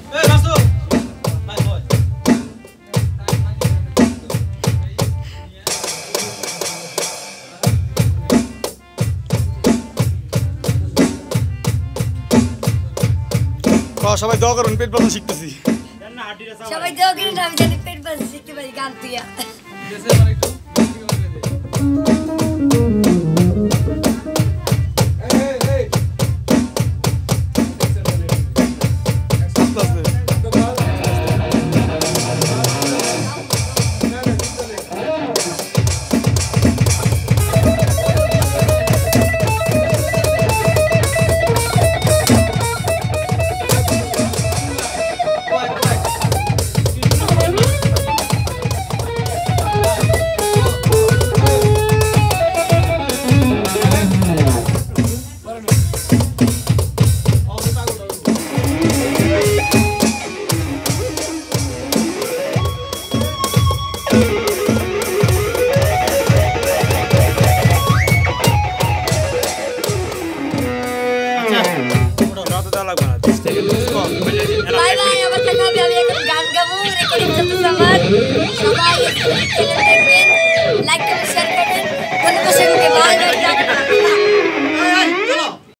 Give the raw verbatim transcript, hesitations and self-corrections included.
সবাই দোয়া করুন, পেট বাঁধা শিখতেছি। সবাই দোয়া করুন, আমি জানি পেট বাঁধা শিখতে পারি গান তুইয়া। বাই বাই, আবার দেখা হবে। আমি এখন গান গাবো, রেকর্ডিং চলতেছে আমার। সবাই দেখবেন, লাইক করবেন, শেয়ার করবেন। ধন্যবাদ সবাইকে, বাই বাই।